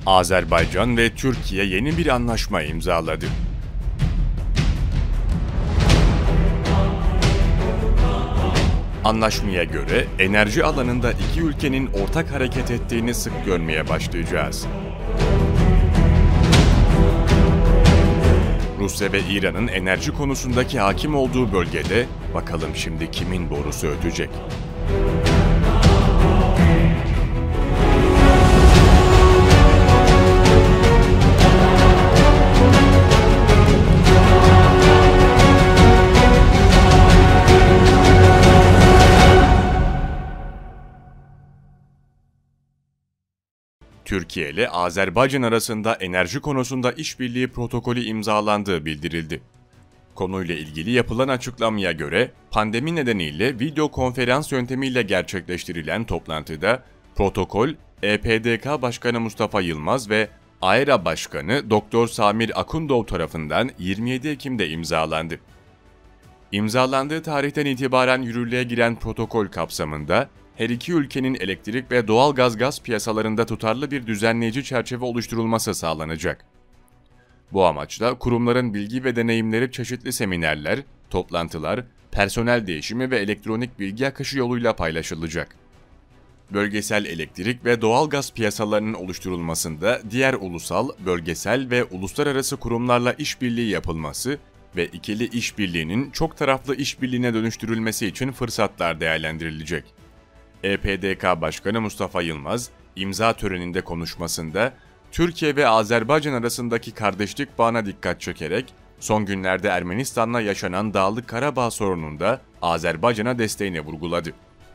Azerbaycan ve Türkiye yeni bir anlaşma imzaladı. Anlaşmaya göre enerji alanında iki ülkenin ortak hareket ettiğini sık görmeye başlayacağız. Rusya ve İran'ın enerji konusundaki hakim olduğu bölgede bakalım şimdi kimin borusu ötecek? Türkiye ile Azerbaycan arasında enerji konusunda işbirliği protokolü imzalandığı bildirildi. Konuyla ilgili yapılan açıklamaya göre pandemi nedeniyle video konferans yöntemiyle gerçekleştirilen toplantıda protokol EPDK Başkanı Mustafa Yılmaz ve AERA Başkanı Dr. Samir Akundov tarafından 27 Ekim'de imzalandı. İmzalandığı tarihten itibaren yürürlüğe giren protokol kapsamında her iki ülkenin elektrik ve doğalgaz gaz piyasalarında tutarlı bir düzenleyici çerçeve oluşturulması sağlanacak. Bu amaçla kurumların bilgi ve deneyimleri çeşitli seminerler, toplantılar, personel değişimi ve elektronik bilgi akışı yoluyla paylaşılacak. Bölgesel elektrik ve doğalgaz piyasalarının oluşturulmasında diğer ulusal, bölgesel ve uluslararası kurumlarla işbirliği yapılması ve ikili işbirliğinin çok taraflı işbirliğine dönüştürülmesi için fırsatlar değerlendirilecek. EPDK Başkanı Mustafa Yılmaz, imza töreninde konuşmasında Türkiye ve Azerbaycan arasındaki kardeşlik bağına dikkat çekerek son günlerde Ermenistan'la yaşanan Dağlık Karabağ sorununda Azerbaycan'a desteğini vurguladı.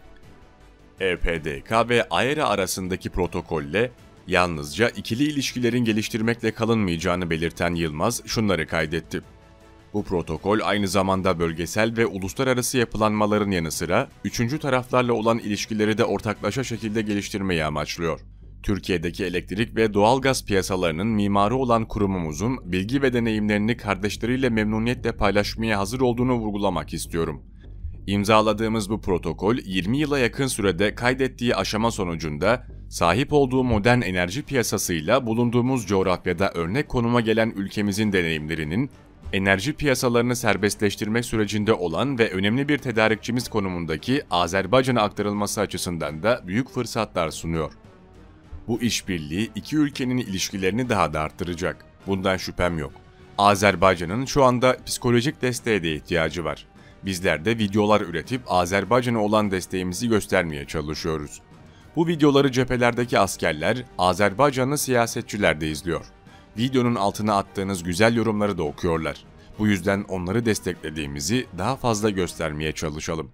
EPDK ve AERA arasındaki protokolle yalnızca ikili ilişkilerin geliştirmekle kalınmayacağını belirten Yılmaz şunları kaydetti. Bu protokol aynı zamanda bölgesel ve uluslararası yapılanmaların yanı sıra üçüncü taraflarla olan ilişkileri de ortaklaşa şekilde geliştirmeyi amaçlıyor. Türkiye'deki elektrik ve doğalgaz piyasalarının mimarı olan kurumumuzun bilgi ve deneyimlerini kardeşleriyle memnuniyetle paylaşmaya hazır olduğunu vurgulamak istiyorum. İmzaladığımız bu protokol 20 yıla yakın sürede kaydettiği aşama sonucunda sahip olduğu modern enerji piyasasıyla bulunduğumuz coğrafyada örnek konuma gelen ülkemizin deneyimlerinin enerji piyasalarını serbestleştirmek sürecinde olan ve önemli bir tedarikçimiz konumundaki Azerbaycan'a aktarılması açısından da büyük fırsatlar sunuyor. Bu işbirliği iki ülkenin ilişkilerini daha da arttıracak. Bundan şüphem yok. Azerbaycan'ın şu anda psikolojik desteğe de ihtiyacı var. Bizler de videolar üretip Azerbaycan'a olan desteğimizi göstermeye çalışıyoruz. Bu videoları cephelerdeki askerler, Azerbaycanlı siyasetçiler de izliyor. Videonun altına attığınız güzel yorumları da okuyorlar. Bu yüzden onları desteklediğimizi daha fazla göstermeye çalışalım.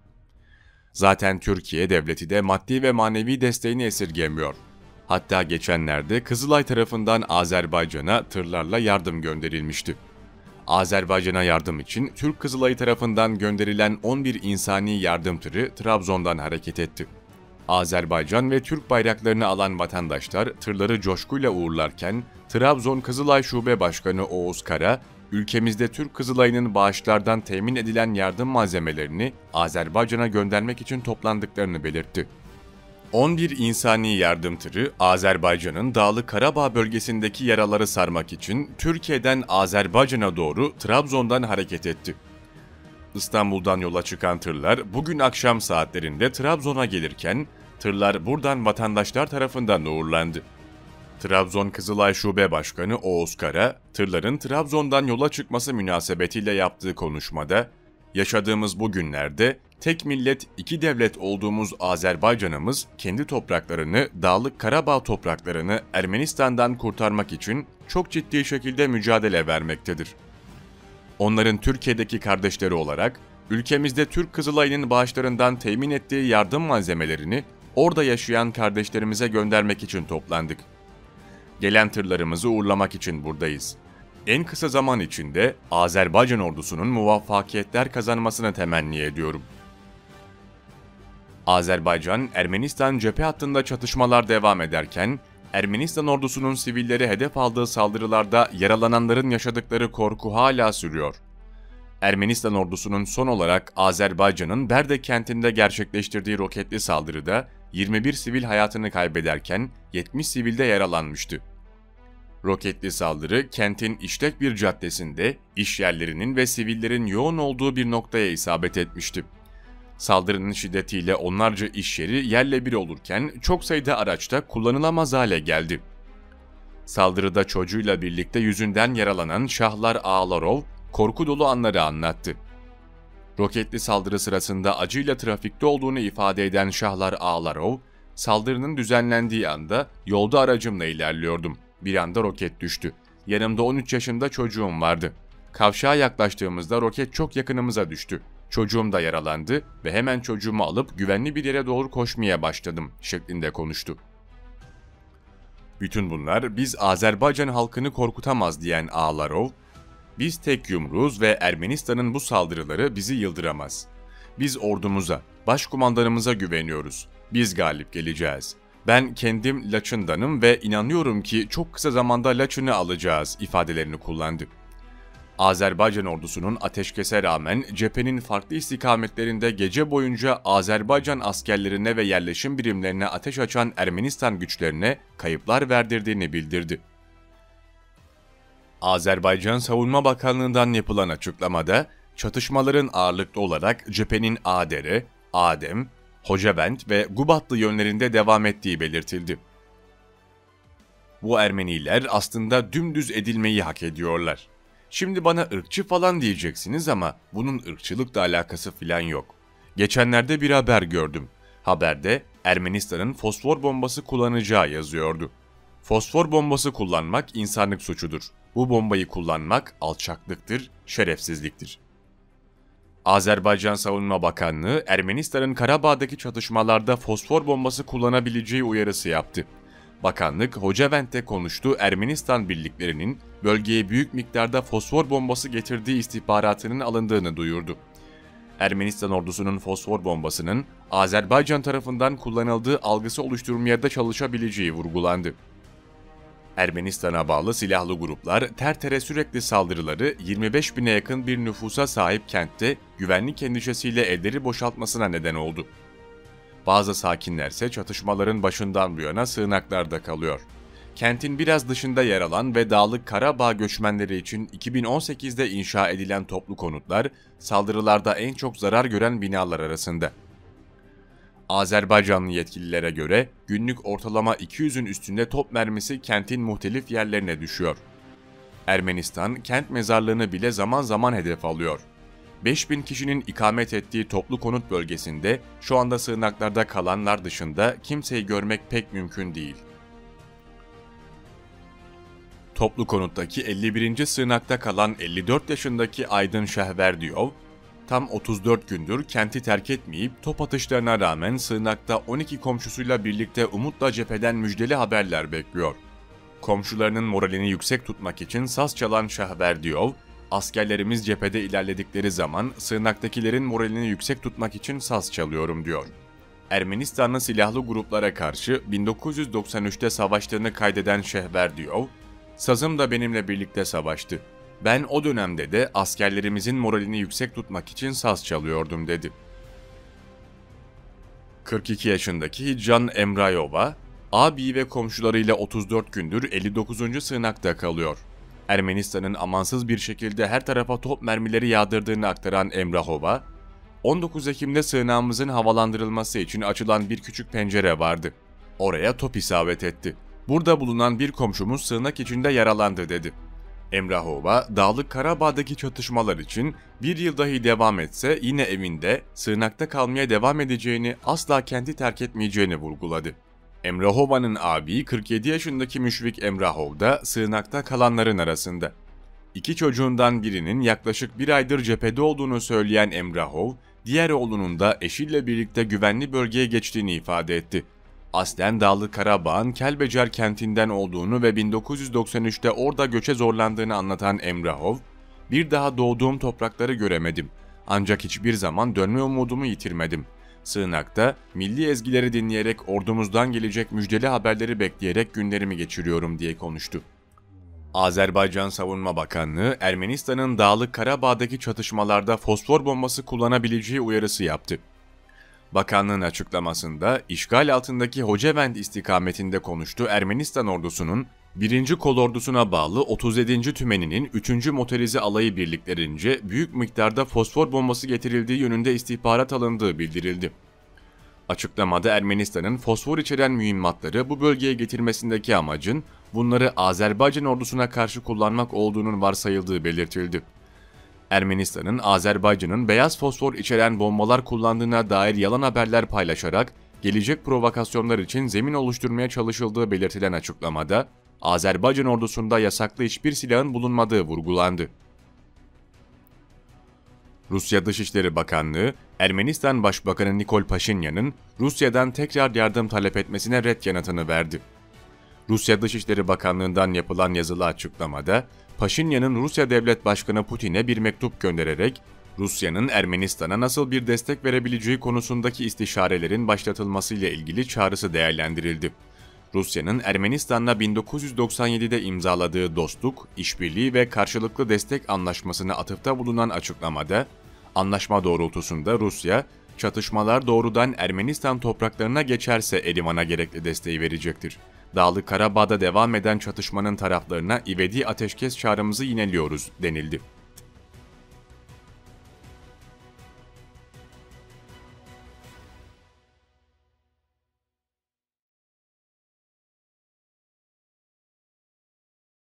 Zaten Türkiye devleti de maddi ve manevi desteğini esirgemiyor. Hatta geçenlerde Kızılay tarafından Azerbaycan'a tırlarla yardım gönderilmişti. Azerbaycan'a yardım için Türk Kızılayı tarafından gönderilen 11 insani yardım tırı Trabzon'dan hareket etti. Azerbaycan ve Türk bayraklarını alan vatandaşlar tırları coşkuyla uğurlarken Trabzon Kızılay Şube Başkanı Oğuz Kara, ülkemizde Türk Kızılayı'nın bağışlardan temin edilen yardım malzemelerini Azerbaycan'a göndermek için toplandıklarını belirtti. 11 insani yardım tırı Azerbaycan'ın Dağlık Karabağ bölgesindeki yaraları sarmak için Türkiye'den Azerbaycan'a doğru Trabzon'dan hareket etti. İstanbul'dan yola çıkan tırlar bugün akşam saatlerinde Trabzon'a gelirken tırlar buradan vatandaşlar tarafından uğurlandı. Trabzon Kızılay Şube Başkanı Oğuz Kara, tırların Trabzon'dan yola çıkması münasebetiyle yaptığı konuşmada, yaşadığımız bu günlerde tek millet, iki devlet olduğumuz Azerbaycan'ımız kendi topraklarını, Dağlık Karabağ topraklarını Ermenistan'dan kurtarmak için çok ciddi şekilde mücadele vermektedir. Onların Türkiye'deki kardeşleri olarak, ülkemizde Türk Kızılayı'nın bağışlarından temin ettiği yardım malzemelerini orada yaşayan kardeşlerimize göndermek için toplandık. Gelen tırlarımızı uğurlamak için buradayız. En kısa zaman içinde Azerbaycan ordusunun muvaffakiyetler kazanmasını temenni ediyorum. Azerbaycan, Ermenistan cephe hattında çatışmalar devam ederken, Ermenistan ordusunun sivilleri hedef aldığı saldırılarda yaralananların yaşadıkları korku hala sürüyor. Ermenistan ordusunun son olarak Azerbaycan'ın Berde kentinde gerçekleştirdiği roketli saldırıda 21 sivil hayatını kaybederken 70 sivil de yaralanmıştı. Roketli saldırı kentin işlek bir caddesinde iş yerlerinin ve sivillerin yoğun olduğu bir noktaya isabet etmişti. Saldırının şiddetiyle onlarca iş yeri yerle bir olurken çok sayıda araçta kullanılamaz hale geldi. Saldırıda çocuğuyla birlikte yüzünden yaralanan Şahlar Ağlarov korku dolu anları anlattı. Roketli saldırı sırasında acıyla trafikte olduğunu ifade eden Şahlar Ağlarov, saldırının düzenlendiği anda yolda aracımla ilerliyordum. Bir anda roket düştü. Yanımda 13 yaşında çocuğum vardı. Kavşağa yaklaştığımızda roket çok yakınımıza düştü. Çocuğum da yaralandı ve hemen çocuğumu alıp güvenli bir yere doğru koşmaya başladım şeklinde konuştu. Bütün bunlar biz Azerbaycan halkını korkutamaz diyen Ağlarov, biz tek yumruğuz ve Ermenistan'ın bu saldırıları bizi yıldıramaz. Biz ordumuza, başkumandanımıza güveniyoruz. Biz galip geleceğiz. Ben kendim Laçın'danım ve inanıyorum ki çok kısa zamanda Laçın'ı alacağız ifadelerini kullandı. Azerbaycan ordusunun ateşkese rağmen cephenin farklı istikametlerinde gece boyunca Azerbaycan askerlerine ve yerleşim birimlerine ateş açan Ermenistan güçlerine kayıplar verdirdiğini bildirdi. Azerbaycan Savunma Bakanlığı'ndan yapılan açıklamada, çatışmaların ağırlıklı olarak cephenin Adere, Adem, Hocavent ve Gubatlı yönlerinde devam ettiği belirtildi. Bu Ermeniler aslında dümdüz edilmeyi hak ediyorlar. Şimdi bana ırkçı falan diyeceksiniz ama bunun ırkçılıkla alakası falan yok. Geçenlerde bir haber gördüm. Haberde Ermenistan'ın fosfor bombası kullanacağı yazıyordu. Fosfor bombası kullanmak insanlık suçudur. Bu bombayı kullanmak alçaklıktır, şerefsizliktir. Azerbaycan Savunma Bakanlığı, Ermenistan'ın Karabağ'daki çatışmalarda fosfor bombası kullanabileceği uyarısı yaptı. Bakanlık, Hocavent'te konuştuğu Ermenistan birliklerinin bölgeye büyük miktarda fosfor bombası getirdiği istihbaratının alındığını duyurdu. Ermenistan ordusunun fosfor bombasının Azerbaycan tarafından kullanıldığı algısı oluşturmaya da çalışabileceği vurgulandı. Ermenistan'a bağlı silahlı gruplar Terter'e sürekli saldırıları 25 bine yakın bir nüfusa sahip kentte güvenlik endişesiyle evleri boşaltmasına neden oldu. Bazı sakinlerse çatışmaların başından bu yana sığınaklarda kalıyor. Kentin biraz dışında yer alan ve Dağlık Karabağ göçmenleri için 2018'de inşa edilen toplu konutlar saldırılarda en çok zarar gören binalar arasında. Azerbaycanlı yetkililere göre günlük ortalama 200'ün üstünde top mermisi kentin muhtelif yerlerine düşüyor. Ermenistan kent mezarlığını bile zaman zaman hedef alıyor. 5000 kişinin ikamet ettiği toplu konut bölgesinde şu anda sığınaklarda kalanlar dışında kimseyi görmek pek mümkün değil. Toplu konuttaki 51. sığınakta kalan 54 yaşındaki Aydın Şehverdiyov, tam 34 gündür kenti terk etmeyip top atışlarına rağmen sığınakta 12 komşusuyla birlikte umutla cepheden müjdeli haberler bekliyor. Komşularının moralini yüksek tutmak için saz çalan Şehverdiyov, askerlerimiz cephede ilerledikleri zaman sığınaktakilerin moralini yüksek tutmak için saz çalıyorum diyor. Ermenistanlı silahlı gruplara karşı 1993'te savaştığını kaydeden Şehverdiyov, "Sazım da benimle birlikte savaştı. Ben o dönemde de askerlerimizin moralini yüksek tutmak için saz çalıyordum" dedi. 42 yaşındaki Hicran Emrayova, abi ve komşularıyla 34 gündür 59. sığınakta kalıyor. Ermenistan'ın amansız bir şekilde her tarafa top mermileri yağdırdığını aktaran Emrahova, 19 Ekim'de sığınağımızın havalandırılması için açılan bir küçük pencere vardı. Oraya top isabet etti. Burada bulunan bir komşumuz sığınak içinde yaralandı dedi. Emrahova, Dağlık Karabağ'daki çatışmalar için bir yıl dahi devam etse yine evinde, sığınakta kalmaya devam edeceğini, asla kenti terk etmeyeceğini vurguladı. Emrahova'nın abi 47 yaşındaki Müşfik Emrahov da sığınakta kalanların arasında. İki çocuğundan birinin yaklaşık bir aydır cephede olduğunu söyleyen Emrahov, diğer oğlunun da eşiyle birlikte güvenli bölgeye geçtiğini ifade etti. Aslen Dağlık Karabağ'ın Kelbecer kentinden olduğunu ve 1993'te orada göçe zorlandığını anlatan Emrahov, "Bir daha doğduğum toprakları göremedim. Ancak hiçbir zaman dönme umudumu yitirmedim. Sığınakta milli ezgileri dinleyerek ordumuzdan gelecek müjdeli haberleri bekleyerek günlerimi geçiriyorum" diye konuştu. Azerbaycan Savunma Bakanlığı, Ermenistan'ın Dağlık Karabağ'daki çatışmalarda fosfor bombası kullanabileceği uyarısı yaptı. Bakanlığın açıklamasında işgal altındaki Hocavent istikametinde konuştuğu Ermenistan ordusunun 1. Kolordusuna bağlı 37. Tümeni'nin 3. Motorize Alayı birliklerince büyük miktarda fosfor bombası getirildiği yönünde istihbarat alındığı bildirildi. Açıklamada Ermenistan'ın fosfor içeren mühimmatları bu bölgeye getirmesindeki amacın bunları Azerbaycan ordusuna karşı kullanmak olduğunun varsayıldığı belirtildi. Ermenistan'ın Azerbaycan'ın beyaz fosfor içeren bombalar kullandığına dair yalan haberler paylaşarak gelecek provokasyonlar için zemin oluşturmaya çalışıldığı belirtilen açıklamada, Azerbaycan ordusunda yasaklı hiçbir silahın bulunmadığı vurgulandı. Rusya Dışişleri Bakanlığı, Ermenistan Başbakanı Nikol Paşinyan'ın Rusya'dan tekrar yardım talep etmesine ret yanıtını verdi. Rusya Dışişleri Bakanlığı'ndan yapılan yazılı açıklamada, Paşinyan'ın Rusya Devlet Başkanı Putin'e bir mektup göndererek, Rusya'nın Ermenistan'a nasıl bir destek verebileceği konusundaki istişarelerin başlatılmasıyla ilgili çağrısı değerlendirildi. Rusya'nın Ermenistan'la 1997'de imzaladığı dostluk, işbirliği ve karşılıklı destek anlaşmasına atıfta bulunan açıklamada, anlaşma doğrultusunda Rusya, çatışmalar doğrudan Ermenistan topraklarına geçerse Erivan'a gerekli desteği verecektir. Dağlık Karabağ'da devam eden çatışmanın taraflarına ivedi ateşkes çağrımızı yineliyoruz denildi.